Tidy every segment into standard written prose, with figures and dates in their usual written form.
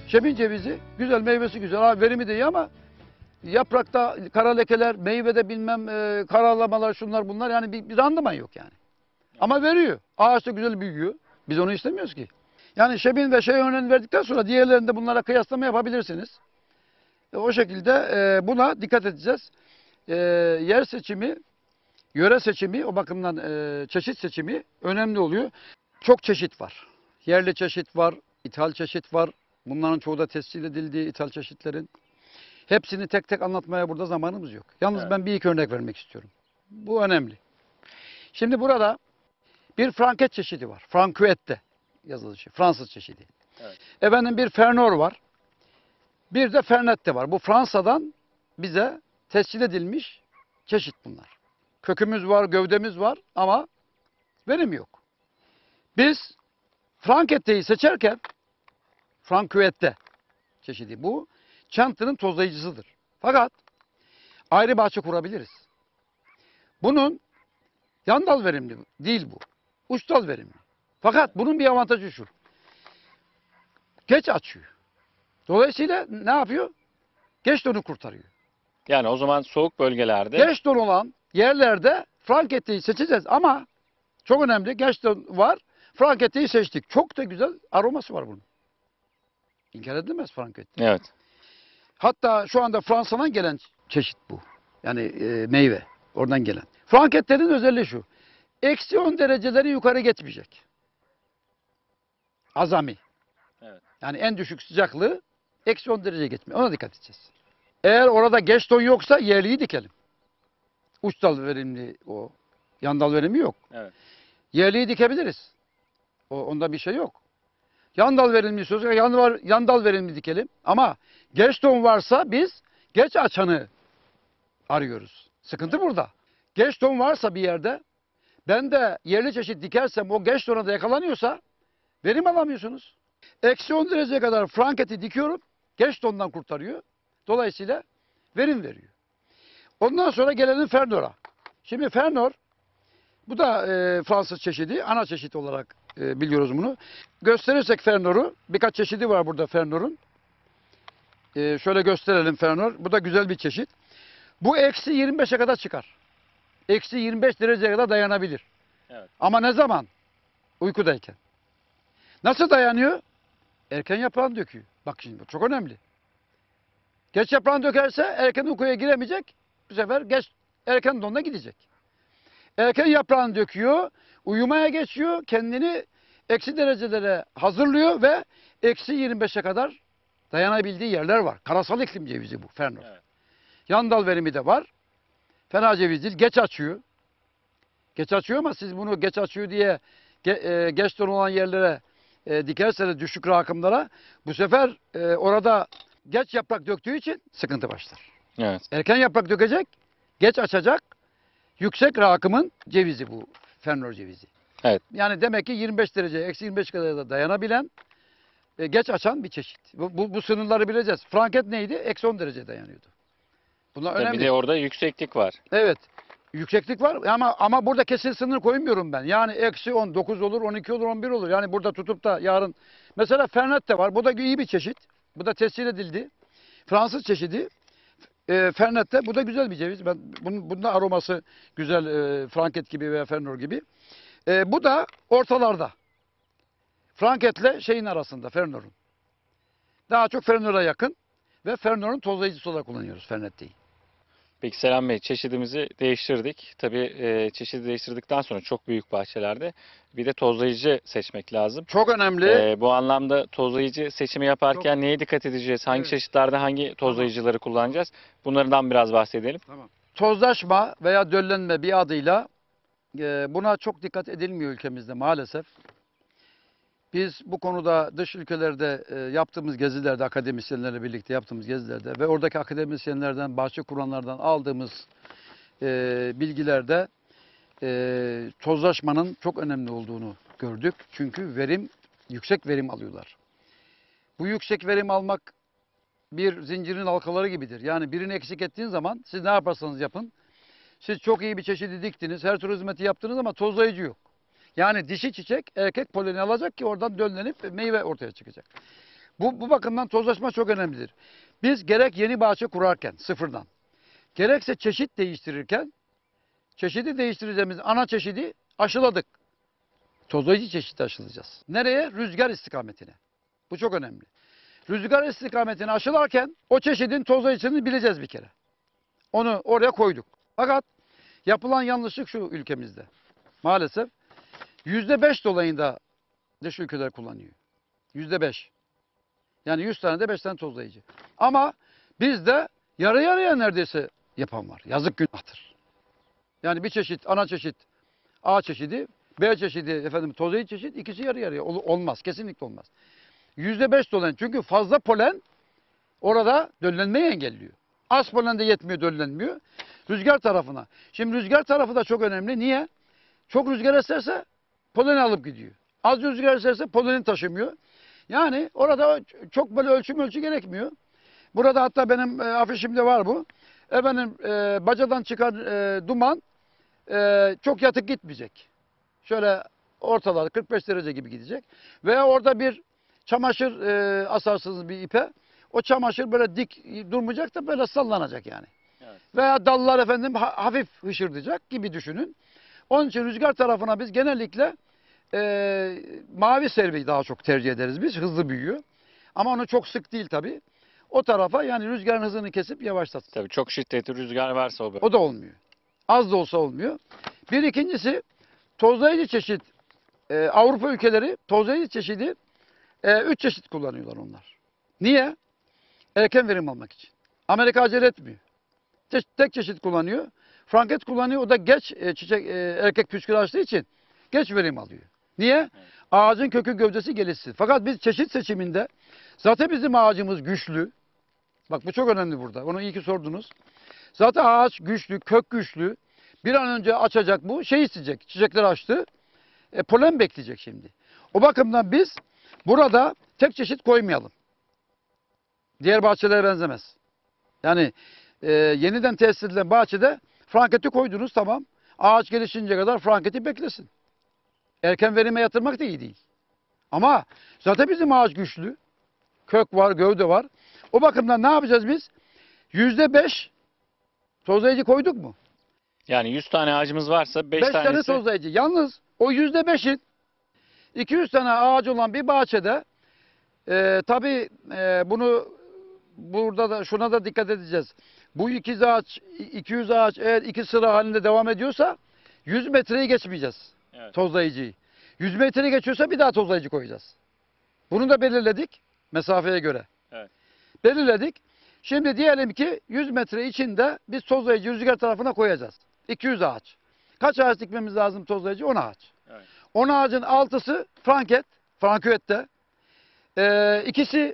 Şebin cevizi güzel, meyvesi güzel. Ha, verimi de iyi ama yaprakta kara lekeler, meyvede bilmem karalamalar, şunlar bunlar, yani bir randıman yok yani. Ama veriyor. Ağaç da güzel büyüyor. Biz onu istemiyoruz ki. Yani şebin ve şey örneğini verdikten sonra diğerlerinde bunlara kıyaslama yapabilirsiniz. O şekilde buna dikkat edeceğiz. Yer seçimi, yöre seçimi, o bakımdan çeşit seçimi önemli oluyor. Çok çeşit var. Yerli çeşit var, ithal çeşit var. Bunların çoğu da tescil edildiği ithal çeşitlerin. Hepsini tek tek anlatmaya burada zamanımız yok. Yalnız Evet. ben bir iki örnek vermek istiyorum. Bu önemli. Şimdi burada bir franket çeşidi var. Frankuette yazılışı. Fransız çeşidi. Evet. Efendim bir Fernor var. Bir de Fernette var. Bu Fransa'dan bize tescil edilmiş çeşit bunlar. Kökümüz var, gövdemiz var ama verim yok. Biz Frankette'yi seçerken Frankuette çeşidi bu. Çantının tozlayıcısıdır. Fakat ayrı bahçe kurabiliriz. Bunun yan dal verimli değil bu. Uç dal verimli. Fakat bunun bir avantajı şu. Geç açıyor. Dolayısıyla ne yapıyor? Geç donu kurtarıyor. Yani o zaman soğuk bölgelerde Geç don olan yerlerde Frankette'yi seçeceğiz ama çok önemli. Geç don var. Frankette'yi seçtik. Çok da güzel aroması var bunun. İnkar edilemez Frankette. evet. Hatta şu anda Fransa'dan gelen çeşit bu. Yani meyve. Oradan gelen. Frankette'nin özelliği şu. Eksi 10 dereceleri yukarı geçmeyecek. Azami. Evet. Yani en düşük sıcaklığı eksi 10 derece geçmiyor. Ona dikkat edeceğiz. Eğer orada geç don yoksa yerliyi dikelim. Uç dal verimli o. Yan dal verimi yok. Evet. Yerliyi dikebiliriz. Onda bir şey yok. Yan dal verimli istiyorsak yan dal verimli dikelim. Ama geç don varsa biz geç açanı arıyoruz. Sıkıntı burada. Geç don varsa bir yerde ben de yerli çeşit dikersem o geç dona da yakalanıyorsa verim alamıyorsunuz. Eksi 10 dereceye kadar Franket'i dikiyorum. Geç dondan kurtarıyor. Dolayısıyla verim veriyor. Ondan sonra gelelim Fernor'a. Şimdi Fernor bu da Fransız çeşidi. Ana çeşit olarak biliyoruz bunu. Gösterirsek Fernor'u. Birkaç çeşidi var burada Fernor'un. Şöyle gösterelim Fernor. Bu da güzel bir çeşit. Bu eksi 25'e kadar çıkar. Eksi 25 dereceye kadar dayanabilir. Evet. Ama ne zaman? Uykudayken. Nasıl dayanıyor? Erken yaprağını döküyor. Bak şimdi bu çok önemli. Geç yaprağını dökerse erken uykuya giremeyecek. Bu sefer erken donuna gidecek. Erken yaprağını döküyor, uyumaya geçiyor, kendini eksi derecelere hazırlıyor ve eksi 25'e kadar dayanabildiği yerler var. Karasal iklim cevizi bu Fernor. Evet. Yan dal verimi de var. Fena ceviz değil, geç açıyor. Geç açıyor ama siz bunu geç açıyor diye geç don olan yerlere dikerseniz düşük rakımlara bu sefer orada geç yaprak döktüğü için sıkıntı başlar. Evet. Erken yaprak dökecek, geç açacak, yüksek rakımın cevizi bu Fernor cevizi. Evet. Yani demek ki 25 derece, eksi 25 kadar da dayanabilen, geç açan bir çeşit. Bu sınırları bileceğiz. Franket neydi? Eksi 10 derece dayanıyordu. Bunlar Bir önemli. de orada yükseklik var. Evet. Yükseklik var ama burada kesin sınır koymuyorum ben. Yani eksi 10, 9 olur, 12 olur, 11 olur. Yani burada tutup da yarın... Mesela Fernet de var. Bu da iyi bir çeşit. Bu da tescil edildi. Fransız çeşidi. Fernette bu da güzel bir ceviz. Bunun da aroması güzel, Franket gibi veya Fernor gibi. Bu da ortalarda. Franketle şeyin arasında, Fernor'un. Daha çok Fernor'a yakın ve Fernor'un tozlayıcısı olarak kullanıyoruz Fernette'yi. Peki Selam Bey, çeşidimizi değiştirdik. Tabii çeşidi değiştirdikten sonra çok büyük bahçelerde bir de tozlayıcı seçmek lazım. Çok önemli. Bu anlamda tozlayıcı seçimi yaparken neye dikkat edeceğiz? Hangi Evet. çeşitlerde hangi tozlayıcıları kullanacağız? Bunlardan biraz bahsedelim. Tamam. Tozlaşma veya döllenme bir adıyla buna çok dikkat edilmiyor ülkemizde maalesef. Biz bu konuda dış ülkelerde yaptığımız gezilerde, akademisyenlerle birlikte yaptığımız gezilerde ve oradaki akademisyenlerden, bahçe kuranlardan aldığımız bilgilerde tozlaşmanın çok önemli olduğunu gördük. Çünkü yüksek verim alıyorlar. Bu yüksek verim almak bir zincirin halkaları gibidir. Yani birini eksik ettiğin zaman siz ne yaparsanız yapın. Siz çok iyi bir çeşidi diktiniz, her türlü hizmeti yaptınız ama tozlayıcı yok. Yani dişi çiçek erkek poleni alacak ki oradan döllenip meyve ortaya çıkacak. Bu bakımdan tozlaşma çok önemlidir. Biz gerek yeni bahçe kurarken sıfırdan, gerekse çeşit değiştirirken çeşidi değiştireceğimiz ana çeşidi aşıladık. Tozlayıcı çeşidi aşılayacağız. Nereye? Rüzgar istikametine. Bu çok önemli. Rüzgar istikametini aşılarken o çeşidin tozlayıcısını bileceğiz bir kere. Onu oraya koyduk. Fakat yapılan yanlışlık şu ülkemizde. Maalesef %5 dolayında dış ülkeler kullanıyor. %5. Yani 100 tane de 5 tane tozlayıcı. Ama bizde yarı yarıya neredeyse yapan var. Yazık, günahtır. Yani bir çeşit, ana çeşit A çeşidi, B çeşidi, tozlayıcı çeşit, ikisi yarı yarıya. Olmaz. Kesinlikle olmaz. %5 dolayında. Çünkü fazla polen orada döllenmeyi engelliyor. Az polen de yetmiyor, döllenmiyor. Rüzgar tarafına. Şimdi rüzgar tarafı da çok önemli. Niye? Çok rüzgar eserse poleni alıp gidiyor. Az rüzgar eserse poleni taşımıyor. Yani orada çok böyle ölçü gerekmiyor. Burada hatta benim afişimde var bu. Bacadan çıkan duman çok yatık gitmeyecek. Şöyle ortalarda 45 derece gibi gidecek. Veya orada bir çamaşır asarsınız bir ipe. O çamaşır böyle dik durmayacak da böyle sallanacak yani. Evet. Veya dallar hafif hışırdayacak gibi düşünün. Onun için rüzgar tarafına biz genellikle mavi serviyi daha çok tercih ederiz biz. Hızlı büyüyor. Ama onu çok sık değil tabii. O tarafa yani rüzgarın hızını kesip yavaşlatsın. Tabii çok şiddetli rüzgar varsa o böyle. O da olmuyor. Az da olsa olmuyor. Bir ikincisi tozlayıcı çeşit. Avrupa ülkeleri tozlayıcı çeşidi 3 çeşit kullanıyorlar onlar. Niye? Erken verim almak için. Amerika acele etmiyor. Tek çeşit kullanıyor. Franket kullanıyor. O da geç erkek püskül açtığı için geç verim alıyor. Niye? Evet. Ağacın kökü gövdesi gelişsin. Fakat biz çeşit seçiminde zaten bizim ağacımız güçlü. Bak bu çok önemli burada. Onu iyi ki sordunuz. Zaten ağaç güçlü, kök güçlü. Bir an önce açacak bu. İsteyecek. Çiçekler açtı. Polen bekleyecek şimdi. O bakımdan biz burada tek çeşit koymayalım. Diğer bahçelere benzemez. Yani yeniden tesis edilen bahçede franketi koydunuz, tamam. Ağaç gelişince kadar franketi beklesin. Erken verime yatırmak da iyi değil. Ama zaten bizim ağaç güçlü. Kök var, gövde var. O bakımdan ne yapacağız biz? %5 tozlayıcı koyduk mu? Yani 100 tane ağacımız varsa 5 5 tane tanesi tozlayıcı. Yalnız o %5'in 200 tane ağacı olan bir bahçede tabii bunu burada da şuna da dikkat edeceğiz. Bu 200 ağaç eğer 2 sıra halinde devam ediyorsa 100 metreyi geçmeyeceğiz. Evet. Tozlayıcıyı. 100 metreyi geçiyorsa bir daha tozlayıcı koyacağız. Bunu da belirledik mesafeye göre. Evet. Belirledik. Şimdi diyelim ki 100 metre içinde biz tozlayıcı rüzgar tarafına koyacağız. 200 ağaç. Kaç ağaç dikmemiz lazım tozlayıcı? 10 ağaç. Evet. 10 ağacın 6'sı Franküet'te. İkisi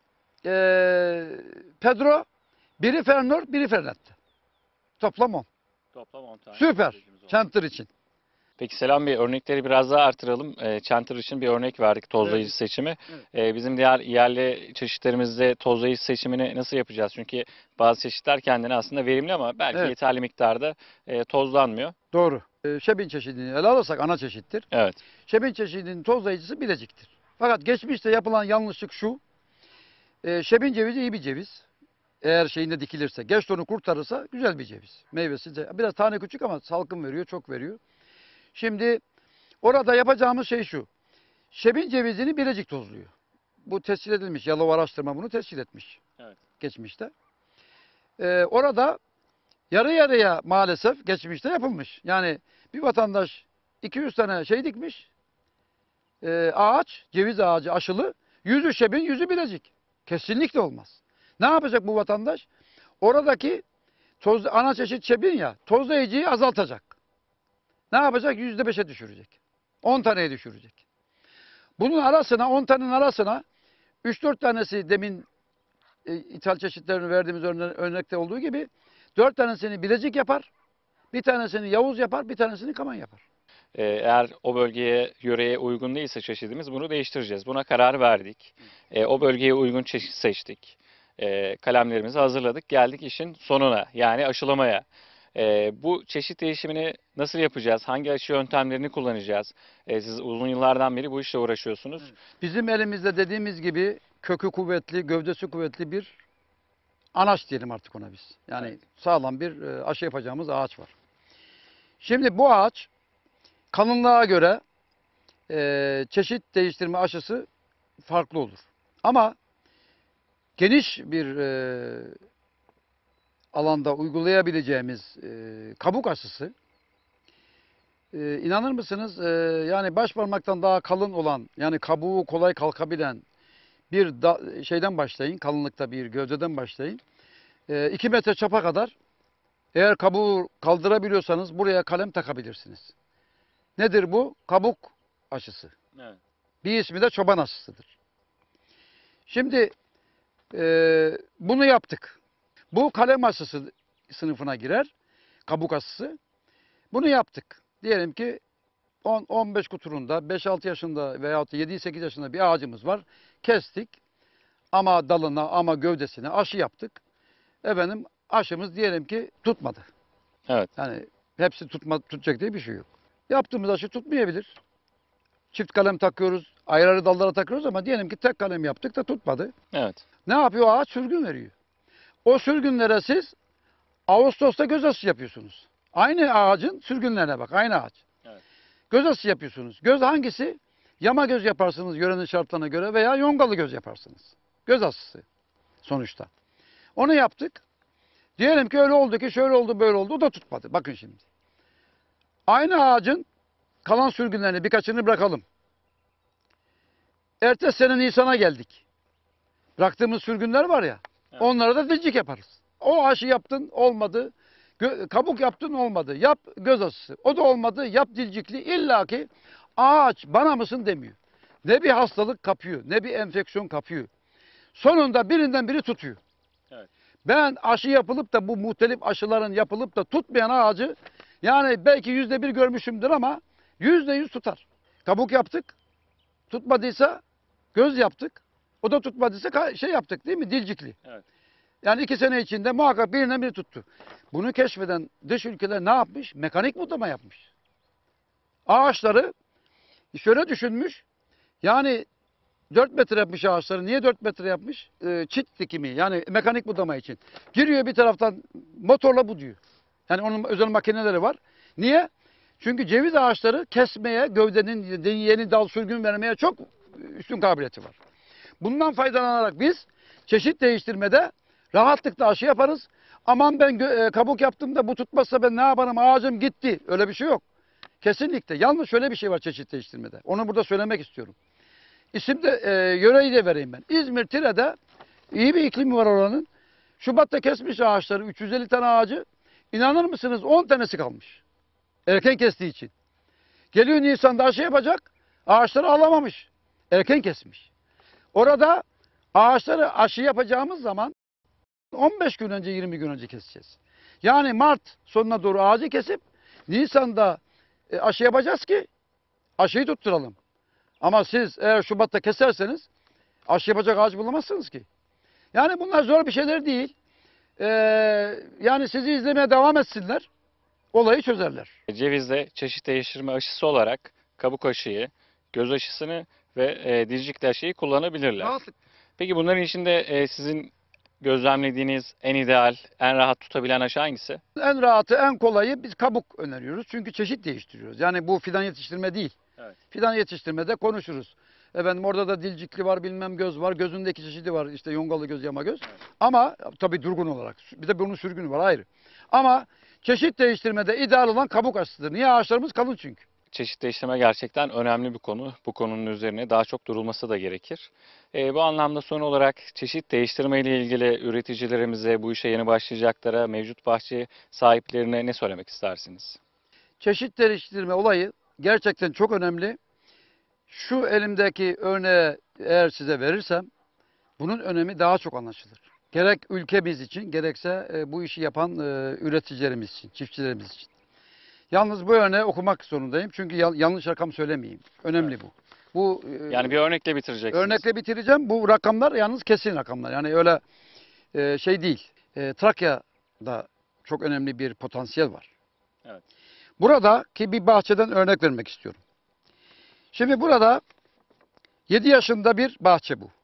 Pedro, biri Fernor, biri Fernette. Toplam 10. Toplam 10 tane. Süper. tozlayıcımız oldu. Çantır için. Peki Selam Bey, örnekleri biraz daha artıralım. Çantır için bir örnek verdik, tozlayıcı Evet. seçimi. Evet. Bizim diğer yerli çeşitlerimizde tozlayıcı seçimini nasıl yapacağız? Çünkü bazı çeşitler kendine aslında verimli ama belki Evet. yeterli miktarda tozlanmıyor. Doğru. Şebin çeşidini ele alırsak ana çeşittir. Evet. Şebin çeşidinin tozlayıcısı Bilecik'tir. Fakat geçmişte yapılan yanlışlık şu. Şebin cevizi iyi bir ceviz. Eğer şeyinde dikilirse, geç tonu kurtarırsa güzel bir ceviz. Meyvesi de biraz tane küçük ama salkım veriyor, çok veriyor. Şimdi orada yapacağımız şey şu. Şebin cevizini Bilecik tozluyor. Bu tescil edilmiş. Yalova araştırma bunu tescil etmiş. Evet. Geçmişte. Orada yarı yarıya maalesef geçmişte yapılmış. Yani bir vatandaş 200 tane şey dikmiş. Ağaç, ceviz ağacı aşılı. 100'ü Şebin, 100'ü Bilecik. Kesinlikle olmaz. Ne yapacak bu vatandaş? Oradaki ana çeşit Şebin ya, tozlayıcıyı azaltacak. Ne yapacak? %5'e düşürecek. 10 taneye düşürecek. Bunun arasına, 10 tanenin arasına 3-4 tanesi demin ithal çeşitlerini verdiğimiz örnekte olduğu gibi 4 tanesini Bilecik yapar, bir tanesini Yavuz yapar, bir tanesini Kaman yapar. Eğer o bölgeye, yöreye uygun değilse çeşidimiz bunu değiştireceğiz. Buna karar verdik. O bölgeye uygun çeşit seçtik. Kalemlerimizi hazırladık. Geldik işin sonuna, yani aşılamaya. Bu çeşit değişimini nasıl yapacağız? Hangi aşı yöntemlerini kullanacağız? Siz uzun yıllardan beri bu işle uğraşıyorsunuz. Bizim elimizde dediğimiz gibi kökü kuvvetli, gövdesi kuvvetli bir anaç diyelim artık ona biz. Yani Evet. sağlam bir aşı yapacağımız ağaç var. Şimdi bu ağaç kalınlığa göre çeşit değiştirme aşısı farklı olur. Ama geniş bir alanda uygulayabileceğimiz kabuk aşısı, inanır mısınız, yani baş parmaktan daha kalın olan, yani kabuğu kolay kalkabilen bir şeyden başlayın, kalınlıkta bir gövdeden başlayın. 2 metre çapa kadar, eğer kabuğu kaldırabiliyorsanız buraya kalem takabilirsiniz. Nedir bu? Kabuk aşısı. Evet. Bir ismi de çoban aşısıdır. Şimdi bunu yaptık. Bu kalem aşısı sınıfına girer. Kabuk aşısı. Bunu yaptık. Diyelim ki 10-15 kuturunda 5-6 yaşında veyahut 7-8 yaşında bir ağacımız var. Kestik. Ama dalına ama gövdesine aşı yaptık. Efendim aşımız diyelim ki tutmadı. Evet. Yani hepsi tutacak diye bir şey yok. Yaptığımız aşı tutmayabilir. Çift kalem takıyoruz, ayrı ayrı dallara takıyoruz ama diyelim ki tek kalem yaptık da tutmadı. Evet. Ne yapıyor? Ağaç sürgün veriyor. O sürgünlere siz Ağustos'ta göz aşı yapıyorsunuz. Aynı ağacın sürgünlerine bak, aynı ağaç. Evet. Göz aşı yapıyorsunuz. Göz hangisi? Yama göz yaparsınız yörenin şartlarına göre veya yongalı göz yaparsınız. Göz aşısı sonuçta. Onu yaptık. Diyelim ki öyle oldu ki şöyle oldu böyle oldu, o da tutmadı. Bakın şimdi. Aynı ağacın kalan sürgünlerini birkaçını bırakalım. Ertesi sene Nisan'a geldik. Bıraktığımız sürgünler var ya, Evet. onlara da dilcik yaparız. O aşı yaptın olmadı, kabuk yaptın olmadı, yap göz aşısı. O da olmadı, yap dilcikli. İlla ki ağaç bana mısın demiyor. Ne bir hastalık kapıyor, ne bir enfeksiyon kapıyor. Sonunda birinden biri tutuyor. Evet. Ben aşı yapılıp da bu muhtelif aşıların yapılıp da tutmayan ağacı, yani belki %1 görmüşümdür ama %100 tutar. Kabuk yaptık, tutmadıysa göz yaptık. O da tutmadıysa şey yaptık değil mi? Dilcikli. Evet. Yani 2 sene içinde muhakkak birinden biri tuttu. Bunu keşfeden dış ülkeler ne yapmış? Mekanik budama yapmış. Ağaçları şöyle düşünmüş. Yani 4 metre yapmış ağaçları. Niye 4 metre yapmış? Çit dikimi, yani mekanik budama için. Giriyor bir taraftan motorla buduyor. Yani onun özel makineleri var. Niye? Çünkü ceviz ağaçları kesmeye, gövdenin yeni dal sürgün vermeye çok üstün kabiliyeti var. Bundan faydalanarak biz çeşit değiştirmede rahatlıkla aşı yaparız. Aman ben kabuk yaptım da bu tutmazsa ben ne yaparım, ağacım gitti. Öyle bir şey yok. Kesinlikle. Yalnız şöyle bir şey var çeşit değiştirmede. Onu burada söylemek istiyorum. İsim de yöreyi de vereyim ben. İzmir Tire'de iyi bir iklimi var oranın. Şubat'ta kesmiş ağaçları 350 tane ağacı. İnanır mısınız 10 tanesi kalmış. Erken kestiği için. Geliyor Nisan'da aşı yapacak. Ağaçları alamamış. Erken kesmiş. Orada ağaçları aşı yapacağımız zaman 15 gün önce 20 gün önce keseceğiz. Yani Mart sonuna doğru ağacı kesip Nisan'da aşı yapacağız ki aşıyı tutturalım. Ama siz eğer Şubat'ta keserseniz aşı yapacak ağaç bulamazsınız ki. Yani bunlar zor bir şeyler değil. Yani sizi izlemeye devam etsinler. Olayı çözerler. Cevizde çeşit değiştirme aşısı olarak kabuk aşıyı, göz aşısını ve dilcikli aşıyı kullanabilirler. Rahatlık. Peki bunların içinde sizin gözlemlediğiniz en ideal, en rahat tutabilen aşı hangisi? En rahatı, en kolayı biz kabuk öneriyoruz. Çünkü çeşit değiştiriyoruz. Yani bu fidan yetiştirme değil. Evet. Fidan yetiştirmede konuşuruz. Efendim orada da dilcikli var, bilmem göz var. Gözündeki çeşidi var. İşte yongalı göz, yama göz. Evet. Ama tabii durgun olarak. Bir de bunun sürgünü var ayrı. Ama çeşit değiştirmede ideal olan kabuk aşısıdır. Niye? Ağaçlarımız kalın çünkü. Çeşit değiştirme gerçekten önemli bir konu. Bu konunun üzerine daha çok durulması da gerekir. Bu anlamda son olarak çeşit değiştirme ile ilgili üreticilerimize, bu işe yeni başlayacaklara, mevcut bahçe sahiplerine ne söylemek istersiniz? Çeşit değiştirme olayı gerçekten çok önemli. Şu elimdeki örneği eğer size verirsem bunun önemi daha çok anlaşılır. Gerek ülkemiz için gerekse bu işi yapan üreticilerimiz için, çiftçilerimiz için. Yalnız bu örneği okumak zorundayım. Çünkü yanlış rakam söylemeyeyim. Önemli bu. Bu Yani bir örnekle bitireceksiniz. örnekle bitireceğim. Bu rakamlar yalnız kesin rakamlar. Yani öyle şey değil. Trakya'da çok önemli bir potansiyel var. Evet. Buradaki bir bahçeden örnek vermek istiyorum. Şimdi burada 7 yaşında bir bahçe bu.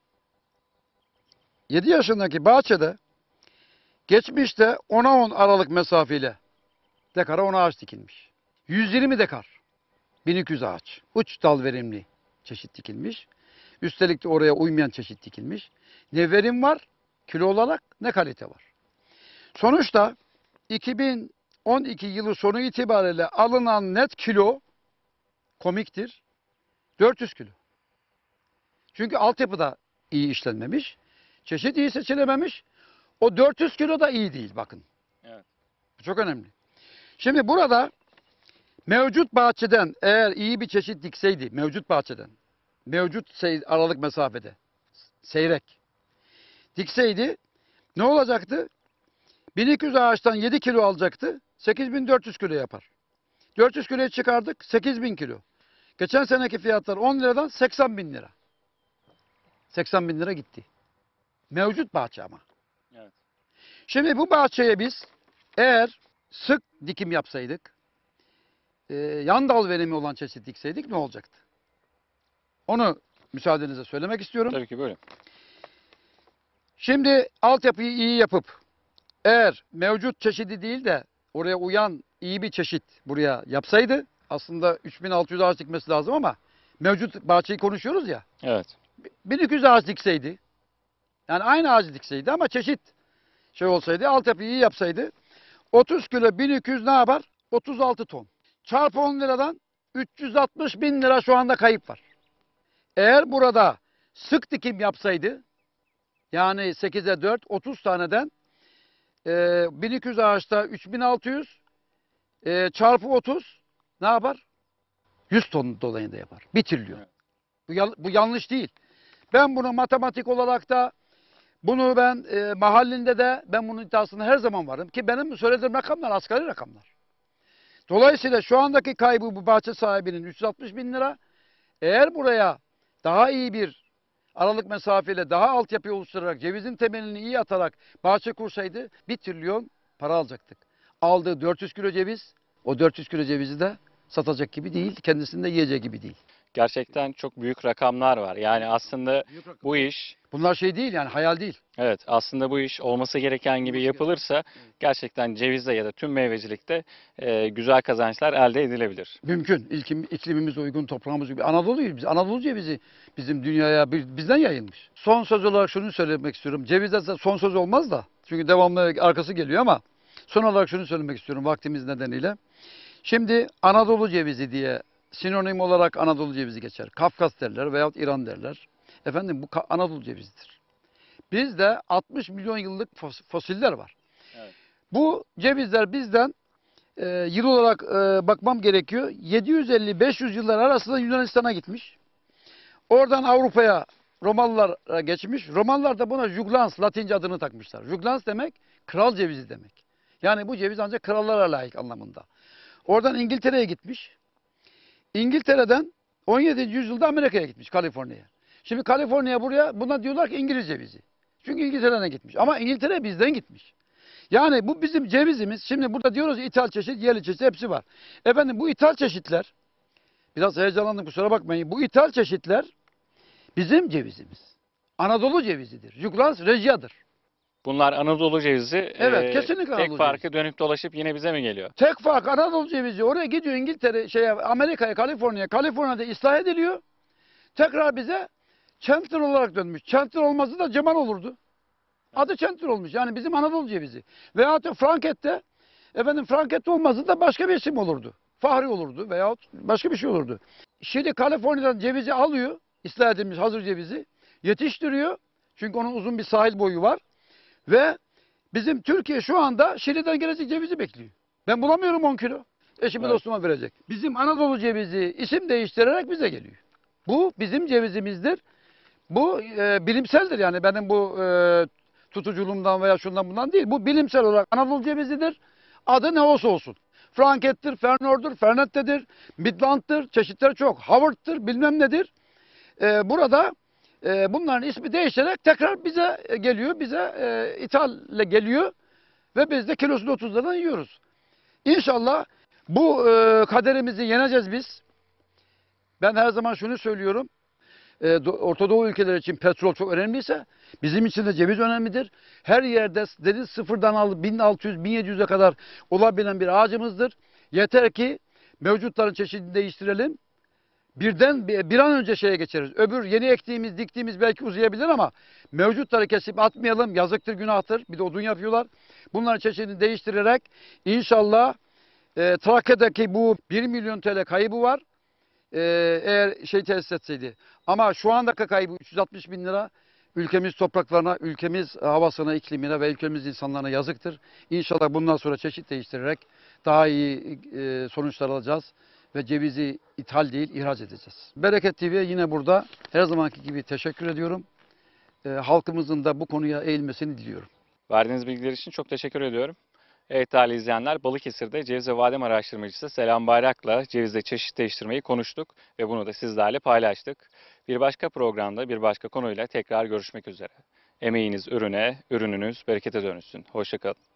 7 yaşındaki bahçede geçmişte 10'a 10 aralık mesafeyle dekara 10 ağaç dikilmiş. 120 dekar 1200 ağaç. Uç dal verimli çeşit dikilmiş. Üstelik de oraya uymayan çeşit dikilmiş. Ne verim var kilo olarak ne kalite var. Sonuçta 2012 yılı sonu itibariyle alınan net kilo komiktir. 400 kilo. Çünkü altyapı da iyi işlenmemiş. Çeşit iyi seçilememiş. O 400 kilo da iyi değil bakın. Evet. Bu çok önemli. Şimdi burada mevcut bahçeden eğer iyi bir çeşit dikseydi, mevcut bahçeden, mevcut aralık mesafede, seyrek dikseydi ne olacaktı? 1200 ağaçtan 7 kilo alacaktı, 8400 kilo yapar. 400 kiloya çıkardık, 8000 kilo. Geçen seneki fiyatlar 10 liradan 80 bin lira. 80 bin lira gitti. Mevcut bahçe ama. Evet. Şimdi bu bahçeye biz eğer sık dikim yapsaydık, yan dal verimi olan çeşit dikseydik ne olacaktı? Onu müsaadenizle söylemek istiyorum. Tabii ki böyle. Şimdi altyapıyı iyi yapıp eğer mevcut çeşidi değil de oraya uyan iyi bir çeşit buraya yapsaydı aslında 3600 ağaç dikmesi lazım ama mevcut bahçeyi konuşuyoruz ya. Evet. 1200 ağaç dikseydi yani aynı ağacı dikseydi ama çeşit şey olsaydı altyapıyı iyi yapsaydı 30 kilo 1200 ne yapar? 36 ton. Çarpı 10 liradan 360 bin lira şu anda kayıp var. Eğer burada sık dikim yapsaydı yani 8'e 4 30 taneden 1200 ağaçta 3600 çarpı 30 ne yapar? 100 ton dolayında yapar. 1 trilyon. Evet. Bu yanlış değil. Ben bunu matematik olarak da bunu ben mahallinde de ben bunun iddiasında her zaman varım ki benim söylediğim rakamlar asgari rakamlar. Dolayısıyla şu andaki kaybı bu bahçe sahibinin 360 bin lira. Eğer buraya daha iyi bir aralık mesafeyle daha altyapı oluşturarak cevizin temelini iyi atarak bahçe kursaydı 1 trilyon para alacaktık. Aldığı 400 kilo ceviz o 400 kilo cevizi de satacak gibi değil kendisini de yiyecek gibi değil. Gerçekten çok büyük rakamlar var. Yani aslında bu iş, Bunlar şey değil yani hayal değil. evet aslında bu iş olması gereken gibi yapılırsa gerçekten cevizde ya da tüm meyvecilikte güzel kazançlar elde edilebilir. Mümkün. İklimimiz uygun, toprağımız uygun. Anadolu'yuz biz. Anadolu cevizi bizim dünyaya bizden yayılmış. Son söz olarak şunu söylemek istiyorum. Cevizde son söz olmaz da. Çünkü devamlı arkası geliyor ama son olarak şunu söylemek istiyorum vaktimiz nedeniyle. Şimdi Anadolu cevizi diye sinonim olarak Anadolu cevizi geçer. Kafkas derler veyahut İran derler. Efendim bu Anadolu cevizidir. Bizde 60 milyon yıllık fosiller var. Evet. Bu cevizler bizden yıl olarak bakmam gerekiyor. 750-500 yıllar arasında Yunanistan'a gitmiş. Oradan Avrupa'ya Romalılar geçmiş. Romalılar da buna juglans, Latince adını takmışlar. Juglans demek kral cevizi demek. Yani bu ceviz ancak krallara layık anlamında. Oradan İngiltere'ye gitmiş. İngiltere'den 17. yüzyılda Amerika'ya gitmiş, Kaliforniya'ya. Şimdi Kaliforniya buna diyorlar ki İngiliz cevizi. Çünkü İngiltere'den gitmiş. Ama İngiltere bizden gitmiş. Yani bu bizim cevizimiz. Şimdi burada diyoruz ithal çeşit, yerli çeşit hepsi var. Efendim bu ithal çeşitler, biraz heyecanlandım kusura bakmayın. Bu ithal çeşitler bizim cevizimiz. Anadolu cevizidir. Juglans regia'dır. Bunlar Anadolu cevizi. Evet, kesinlikle Anadolu Tek farkı dönüp dolaşıp yine bize mi geliyor? Tek fark Anadolu cevizi oraya gidiyor İngiltere, Amerika'ya, Kaliforniya'da ıslah ediliyor. Tekrar bize Cheltenham olarak dönmüş. Cheltenham olmazsa da Cemal olurdu. Adı Cheltenham olmuş. Yani bizim Anadolu cevizi. Veyahut da Franket'te olmazsa da başka bir isim olurdu. Fahri olurdu veyahut başka bir şey olurdu. Şimdi Kaliforniya'dan cevizi alıyor. ıslah edilmiş hazır cevizi. Yetiştiriyor. Çünkü onun uzun bir sahil boyu var. Ve bizim Türkiye şu anda Şili'den gelecek cevizi bekliyor. Ben bulamıyorum 10 kilo. Eşime Evet. dostuma verecek. Bizim Anadolu cevizi isim değiştirerek bize geliyor. Bu bizim cevizimizdir. Bu bilimseldir yani benim bu tutuculuğumdan veya şundan bundan değil. Bu bilimsel olarak Anadolu cevizidir. Adı ne olsa olsun. Franket'tir, Fernord'dur, Fernette'dir, Midland'dır, çeşitleri çok. Howard'tır, bilmem nedir. Burada bunların ismi değişerek tekrar bize geliyor, bize ithalle geliyor. Ve biz de kilosunu 30 liradan yiyoruz. İnşallah bu kaderimizi yeneceğiz biz. Ben her zaman şunu söylüyorum. Orta Doğu ülkeleri için petrol çok önemliyse bizim için de ceviz önemlidir. Her yerde dedi sıfırdan alıp 1600-1700'e kadar olabilen bir ağacımızdır. Yeter ki mevcutların çeşidini değiştirelim. Bir an önce şeye geçeriz. Öbür yeni ektiğimiz, diktiğimiz belki uzayabilir ama mevcutları kesip atmayalım. Yazıktır, günahtır. Bir de odun yapıyorlar. Bunların çeşidini değiştirerek inşallah Trakya'daki bu 1 milyon TL kaybı var. Eğer tesis etseydi. Ama şu andaki kaybı 360 bin lira ülkemiz topraklarına, ülkemiz havasına, iklimine ve ülkemiz insanlarına yazıktır. İnşallah bundan sonra çeşit değiştirerek daha iyi sonuçlar alacağız ve cevizi ithal değil, ihraç edeceğiz. Bereket TV'ye yine burada her zamanki gibi teşekkür ediyorum. Halkımızın da bu konuya eğilmesini diliyorum. Verdiğiniz bilgiler için çok teşekkür ediyorum. Evet değerli izleyenler, Balıkesir'de ceviz ve badem araştırmacısı Selam Bayrak'la cevizde çeşit değiştirmeyi konuştuk ve bunu da sizlerle paylaştık. Bir başka programda bir başka konuyla tekrar görüşmek üzere. Emeğiniz ürüne, ürününüz berekete dönüşsün. Hoşça kalın.